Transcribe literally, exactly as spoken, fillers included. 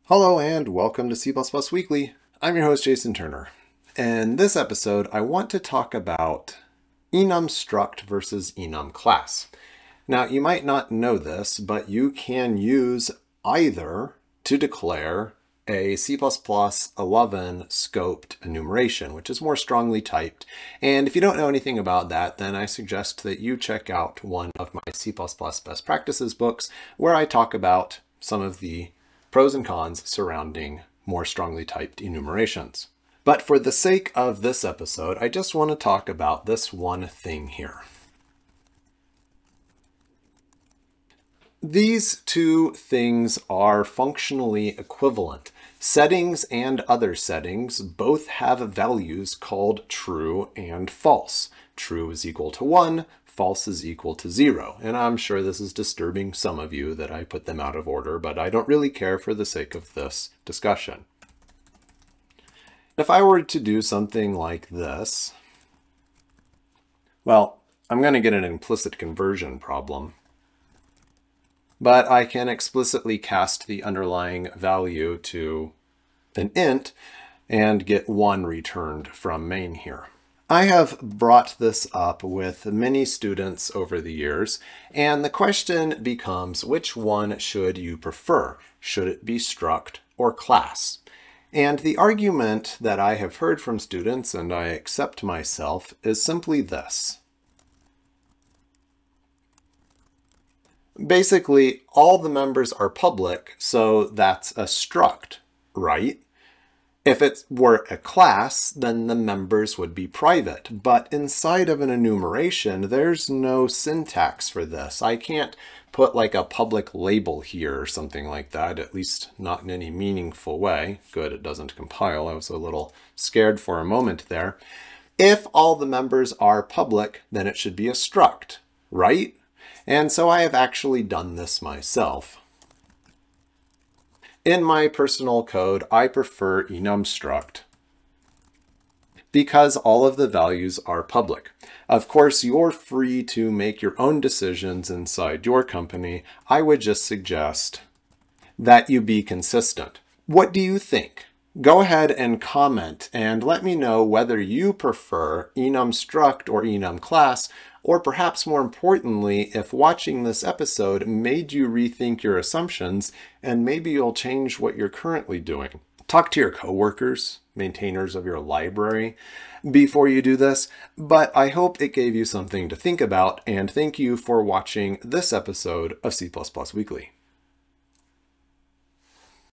Hello and welcome to C plus plus Weekly. I'm your host Jason Turner. In this episode, I want to talk about enum struct versus enum class. Now, you might not know this, but you can use either to declare a C plus plus eleven scoped enumeration, which is more strongly typed. And if you don't know anything about that, then I suggest that you check out one of my C plus plus best practices books, where I talk about some of the pros and cons surrounding more strongly typed enumerations. But for the sake of this episode, I just want to talk about this one thing here. These two things are functionally equivalent. Settings and other settings both have values called true and false. True is equal to one, false is equal to zero. And I'm sure this is disturbing some of you that I put them out of order, but I don't really care for the sake of this discussion. If I were to do something like this, well, I'm going to get an implicit conversion problem. But I can explicitly cast the underlying value to an int and get one returned from main here. I have brought this up with many students over the years, and the question becomes, which one should you prefer? Should it be struct or class? And the argument that I have heard from students, and I accept myself, is simply this. Basically, all the members are public, so that's a struct, right? If it were a class, then the members would be private. But inside of an enumeration, there's no syntax for this. I can't put like a public label here or something like that, at least not in any meaningful way. Good, it doesn't compile. I was a little scared for a moment there. If all the members are public, then it should be a struct, right? And so I have actually done this myself. In my personal code, I prefer enum struct because all of the values are public. Of course, you're free to make your own decisions inside your company. I would just suggest that you be consistent. What do you think? Go ahead and comment and let me know whether you prefer enum struct or enum class, or perhaps more importantly, if watching this episode made you rethink your assumptions and maybe you'll change what you're currently doing. Talk to your coworkers, maintainers of your library, before you do this, but I hope it gave you something to think about, and thank you for watching this episode of C plus plus Weekly.